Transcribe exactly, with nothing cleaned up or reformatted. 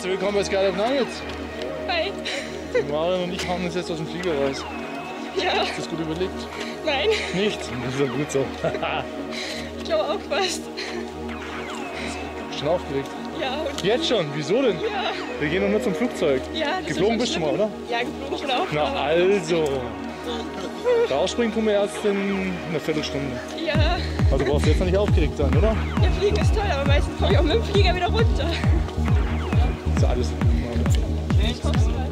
Herzlich willkommen bei Skydive Nuggets. Hi. Marion und ich hauen uns jetzt aus dem Flieger raus. Ja. Hast du das gut überlegt? Nein. Nicht? Das ist ja gut so. Ich glaube auch fast. Schon aufgeregt? Ja. Und Jetzt schon? Wieso denn? ja. Wir gehen doch nur zum Flugzeug. Ja, das Geflogen ist bist du schon mal, oder? Ja, geflogen schon auch. Na aber- also. Rausspringen tun wir erst in einer Viertelstunde. Ja. Also brauchst du jetzt noch nicht aufgeregt sein, oder? Ja, Fliegen ist toll, aber meistens komme ich auch mit dem Flieger wieder runter. Ist ja alles. Ich hoffe mal.